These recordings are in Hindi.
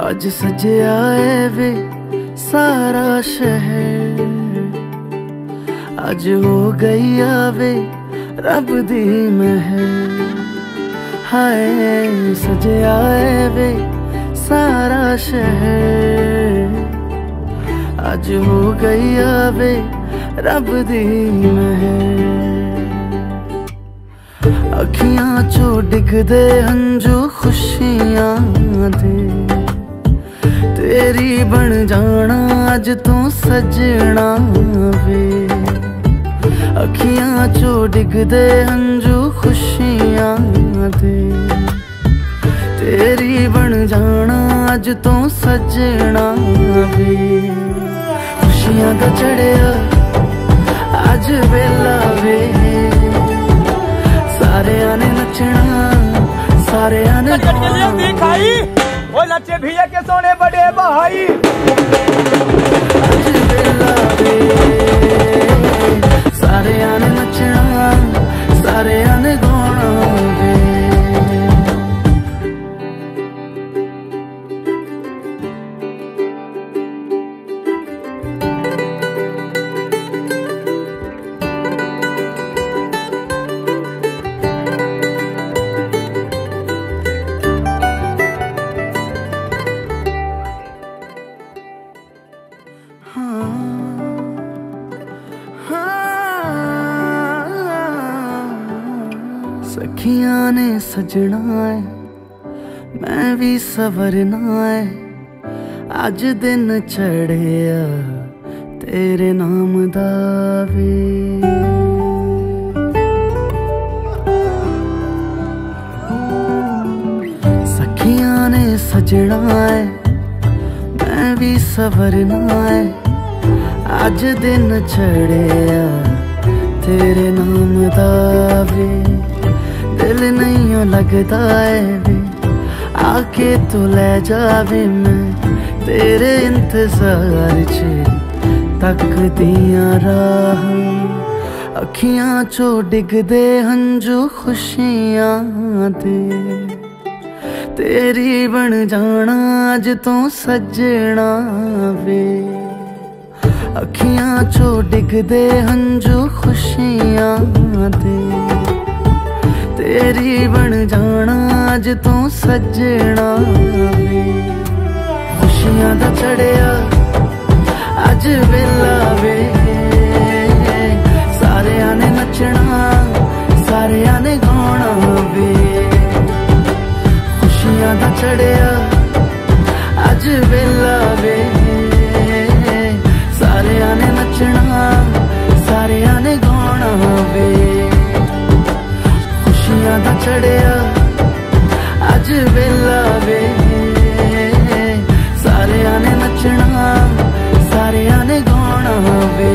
आज सजया है वे सारा शहर, आज हो गई आवे रब दी महर। हाय सजया है वे सारा शहर, आज हो गई आवे रब दी महर। अखियां चो डिगदे हंजू खुशियां दे, तेरी बन जाना अज तू सजना वे। अखियां चो डिगदे हंजू खुशियां दे, तेरी बन जाना अज तू सजना वे। खुशियां दा चढ़िया अज वेला वे, सारे आने नचना सारे आने खाई वो लच्चे भैया के सोने बड़े भाई। आज वेला वे, सारे आने नचना सारे आने गाना वे। सखियां ने सजना है मैं भी सवरना है, अज दिन चढ़िया तेरे नाम दा वे। सखियां ने सजना है मैं भी सवरना है, अज दिन चढ़िया तेरे नाम दा वे। दिल नहीं लगता है वे आके तू ले जावे, मैं तेरे इंतजार च तकदियां राह। अखियां चो डिगदे हंजू खुशियां दे, तेरी बन जाना अज तू सजना वे। अखियां चो डिगदे हंजू खुशियां दे, तेरी बन जाना अज तू सजना वे। खुशियां दा चढ़िया अज वेला वे, सारे आने नचना सारे आने गाना वे। खुशियां दा चढ़िया अज वेला वे, सारे आने नचना सारे आने गाना वे। खुशियां दा चढ़िया अज वेला वे, सारे आने नचना सारे आने गाना वे।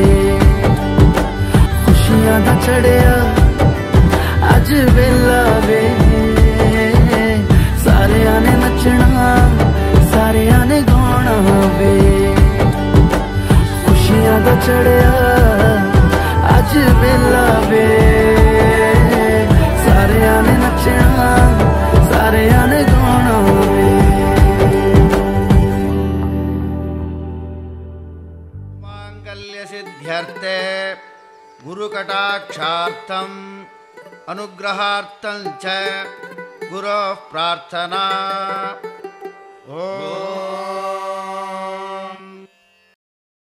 खुशियां दा चढ़िया अज वेला वे, सारे आने नचना सारे आने गाना वे। खुशियां दा चढ़िया अज वेला वे, सारे आने नचना सारे आने गाना वे। मांगल्य सिद्ध्यर्थे गुरु कटाक्षार्थम अनुग्रहार्थं च गुरोः प्रार्थना। ओम